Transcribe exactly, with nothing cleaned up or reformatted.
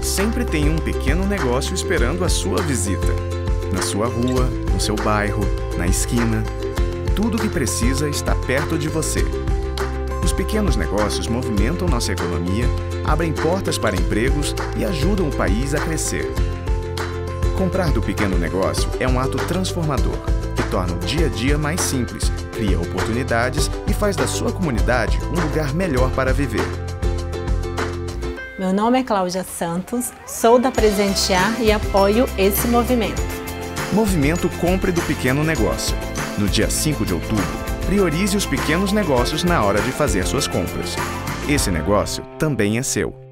sempre tem um pequeno negócio esperando a sua visita. Na sua rua, no seu bairro, na esquina. Tudo o que precisa está perto de você. Os pequenos negócios movimentam nossa economia, abrem portas para empregos e ajudam o país a crescer. Comprar do pequeno negócio é um ato transformador, que torna o dia a dia mais simples, cria oportunidades e faz da sua comunidade um lugar melhor para viver. Meu nome é Cláudia Santos, sou da Presentear e apoio esse movimento. Movimento Compre do Pequeno Negócio. No dia cinco de outubro, priorize os pequenos negócios na hora de fazer suas compras. Esse negócio também é seu.